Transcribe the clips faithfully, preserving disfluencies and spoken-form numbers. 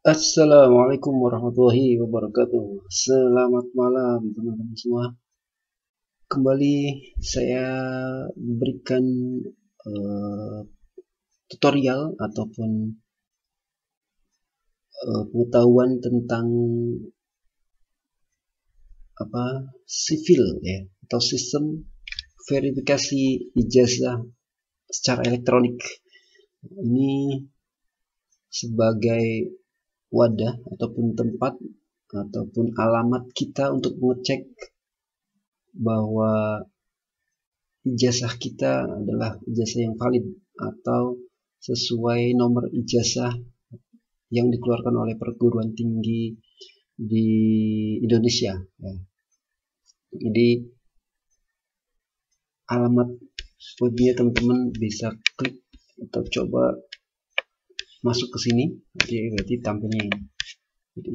Assalamualaikum warahmatullahi wabarakatuh. Selamat malam teman-teman semua. Kembali saya berikan uh, tutorial ataupun uh, pengetahuan tentang apa sivil ya atau sistem verifikasi ijazah secara elektronik. Ini sebagai wadah ataupun tempat ataupun alamat kita untuk mengecek bahwa ijazah kita adalah ijazah yang valid atau sesuai nomor ijazah yang dikeluarkan oleh perguruan tinggi di Indonesia ya. Jadi alamat webnya teman-teman bisa klik atau coba masuk ke sini, nanti berarti tampilnya ini. Jadi,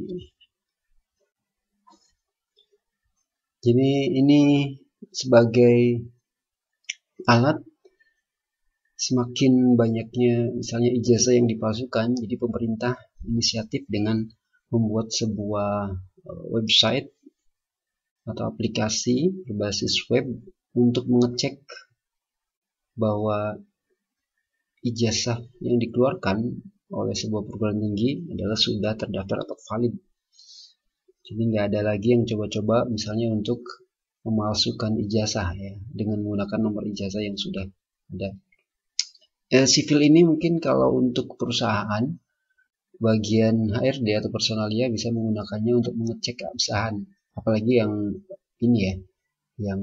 jadi ini sebagai alat semakin banyaknya misalnya ijazah yang dipalsukan, jadi pemerintah inisiatif dengan membuat sebuah website atau aplikasi berbasis web untuk mengecek bahwa ijazah yang dikeluarkan oleh sebuah perguruan tinggi adalah sudah terdaftar atau valid. Jadi nggak ada lagi yang coba-coba misalnya untuk memalsukan ijazah ya dengan menggunakan nomor ijazah yang sudah ada. Eh, sivil ini mungkin kalau untuk perusahaan bagian H R D atau personalia bisa menggunakannya untuk mengecek keabsahan, apalagi yang ini ya, yang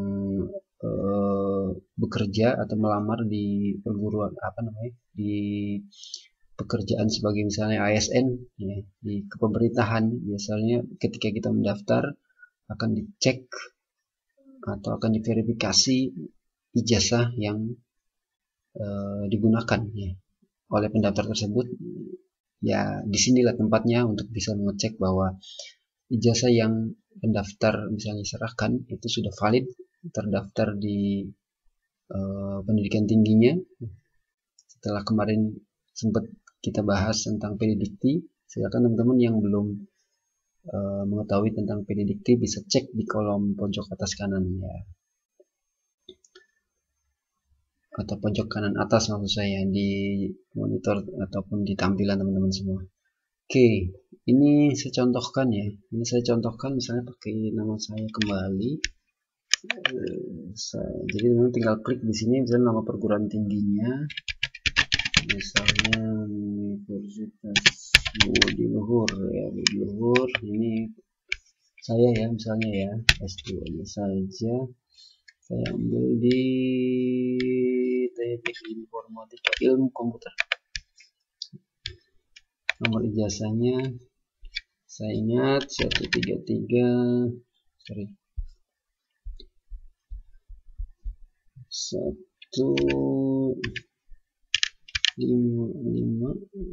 eh, bekerja atau melamar di perguruan apa namanya di pekerjaan sebagai misalnya A S N ya, di kepemerintahan. Biasanya ketika kita mendaftar akan dicek atau akan diverifikasi ijazah yang uh, digunakan ya, oleh pendaftar tersebut. Ya disinilah tempatnya untuk bisa mengecek bahwa ijazah yang pendaftar misalnya serahkan itu sudah valid, terdaftar di uh, pendidikan tingginya. Setelah kemarin sempat kita bahas tentang P D Dikti, silakan teman-teman yang belum uh, mengetahui tentang P D Dikti bisa cek di kolom pojok atas kanan ya, atau pojok kanan atas maksud saya, di monitor ataupun di tampilan teman-teman semua. Oke, ini saya contohkan ya, ini saya contohkan misalnya pakai nama saya kembali. Jadi teman-teman tinggal klik di sini misalnya nama perguruan tingginya, misalnya Universitas Budi Luhur ya, Budi Luhur. Ini saya ya misalnya ya, S dua nya saja saya ambil di Teknik Informatika Ilmu Komputer. Nomor ijazahnya saya ingat seratus tiga puluh tiga, sorry satu lima lima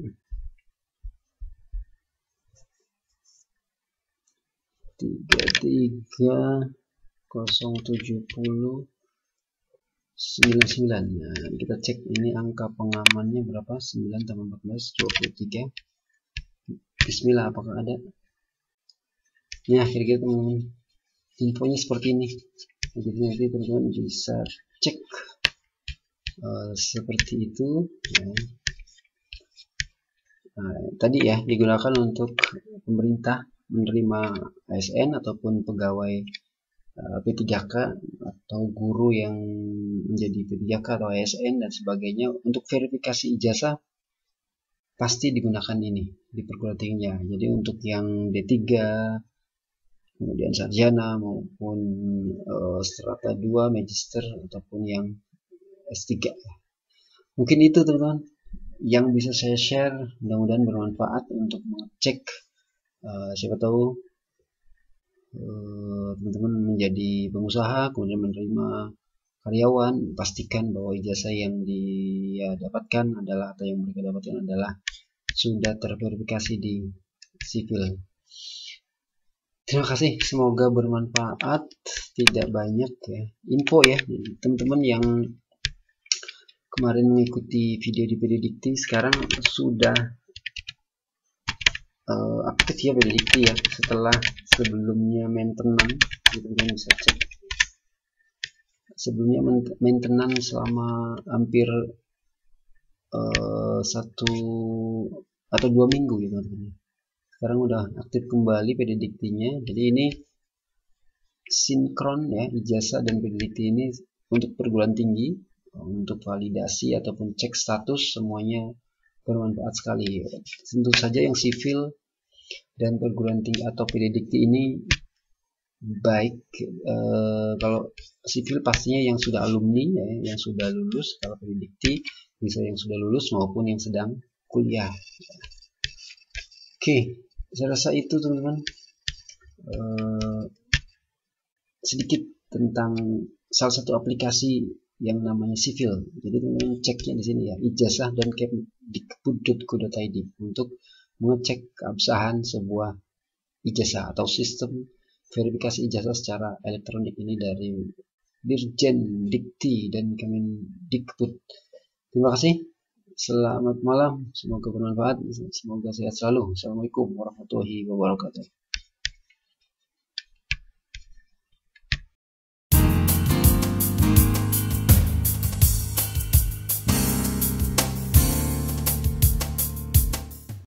tiga tiga nol tujuh nol sembilan sembilan. Nah, kita cek ini angka pengamannya berapa, sembilan tambah empat belas dua puluh tiga. Bismillah, apakah ada? Ya kira-kira teman-teman infonya seperti ini. Jadi nanti teman-teman bisa cek uh, seperti itu ya. Nah, tadi ya digunakan untuk pemerintah menerima A S N ataupun pegawai uh, P tiga K atau guru yang menjadi P tiga K atau A S N dan sebagainya. Untuk verifikasi ijazah pasti digunakan ini di perguruan tingginya. Jadi untuk yang D tiga, kemudian sarjana maupun uh, strata dua, magister ataupun yang S tiga. Mungkin itu teman-teman yang bisa saya share, mudah-mudahan bermanfaat untuk mengecek uh, siapa tahu teman-teman uh, menjadi pengusaha kemudian menerima karyawan, pastikan bahwa ijazah yang dia dapatkan adalah atau yang mereka dapatkan adalah sudah terverifikasi di sivil. Terima kasih, semoga bermanfaat. Tidak banyak ya info ya teman-teman yang kemarin mengikuti video di P D Dikti, sekarang sudah uh, aktif ya PDDikti ya, setelah sebelumnya maintenance, gitu kan bisa cek. Sebelumnya maintenance selama hampir uh, satu atau dua minggu gitu teman-teman. Sekarang udah aktif kembali PDDiktinya. Jadi ini sinkron ya, ijazah dan PDDikti ini untuk perguruan tinggi, untuk validasi ataupun cek status semuanya bermanfaat sekali. Tentu saja yang sivil dan perguruan tinggi atau PDDikti ini baik, eh, kalau sivil pastinya yang sudah alumni ya, yang sudah lulus. Kalau PDDikti bisa yang sudah lulus maupun yang sedang kuliah. Oke, saya rasa itu teman-teman, eh, sedikit tentang salah satu aplikasi yang namanya Sivil. Jadi teman-teman ceknya di sini ya, ijazah dan kemdikbud titik go titik id untuk mengecek keabsahan sebuah ijazah atau sistem verifikasi ijazah secara elektronik ini dari Dirjen Dikti dan Kemendikbud. Terima kasih. Selamat malam. Semoga bermanfaat. Semoga sehat selalu. Assalamualaikum warahmatullahi wabarakatuh.